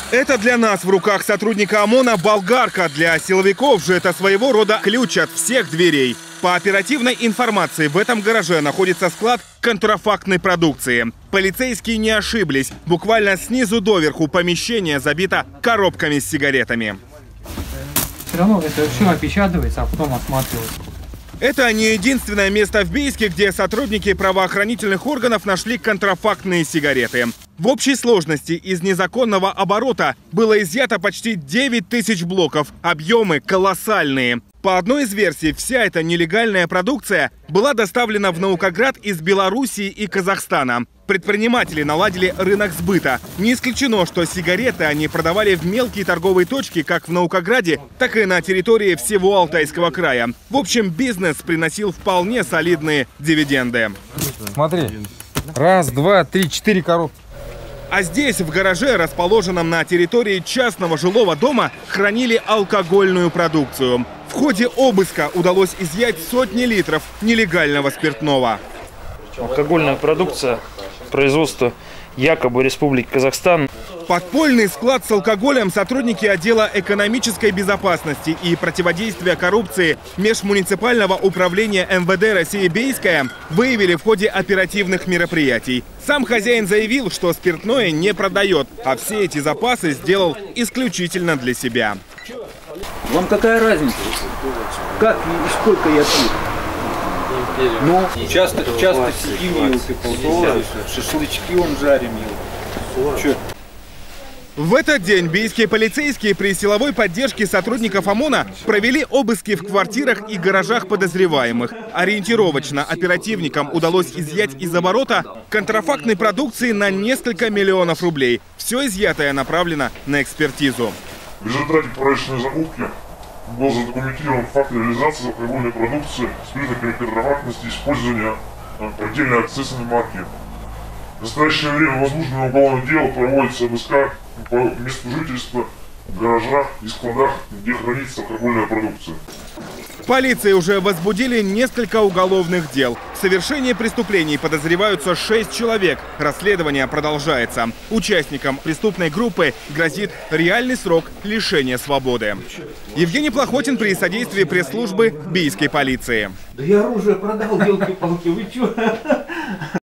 Это для нас в руках сотрудника ОМОНа болгарка. Для силовиков же это своего рода ключ от всех дверей. По оперативной информации, в этом гараже находится склад контрафактной продукции. Полицейские не ошиблись. Буквально снизу доверху помещение забито коробками с сигаретами. Все равно это все опечатывается, а потом осматривается. Это не единственное место в Бийске, где сотрудники правоохранительных органов нашли контрафактные сигареты. В общей сложности из незаконного оборота было изъято почти 9 тысяч блоков. Объемы колоссальные. По одной из версий, вся эта нелегальная продукция была доставлена в Наукоград из Белоруссии и Казахстана. Предприниматели наладили рынок сбыта. Не исключено, что сигареты они продавали в мелкие торговые точки как в Наукограде, так и на территории всего Алтайского края. В общем, бизнес приносил вполне солидные дивиденды. Смотри, раз, два, три, 4 коробки. А здесь, в гараже, расположенном на территории частного жилого дома, хранили алкогольную продукцию. В ходе обыска удалось изъять сотни литров нелегального спиртного. Алкогольная продукция производства якобы Республики Казахстан. Подпольный склад с алкоголем сотрудники отдела экономической безопасности и противодействия коррупции межмуниципального управления МВД России Бийская выявили в ходе оперативных мероприятий. Сам хозяин заявил, что спиртное не продает, а все эти запасы сделал исключительно для себя. Вам какая разница, как и сколько я пью? Ну, часто сидим, шашлычки он жарим. Че? В этот день бийские полицейские при силовой поддержке сотрудников ОМОНа провели обыски в квартирах и гаражах подозреваемых. Ориентировочно оперативникам удалось изъять из оборота контрафактной продукции на несколько миллионов рублей. Все изъятое направлено на экспертизу. В результате проверочной закупки был задокументирован факт реализации алкогольной продукции с признаками контрафактности использования поддельной акцизной марки. В настоящее время возбужденное уголовное дело проводится обыска по месту жительства, гаражах и складах, где хранится алкогольная продукция. Полиции уже возбудили несколько уголовных дел. В совершении преступлений подозреваются 6 человек. Расследование продолжается. Участникам преступной группы грозит реальный срок лишения свободы. Евгений Плохотин при содействии пресс-службы Бийской полиции. Да я оружие продал, елки-палки, вы чё?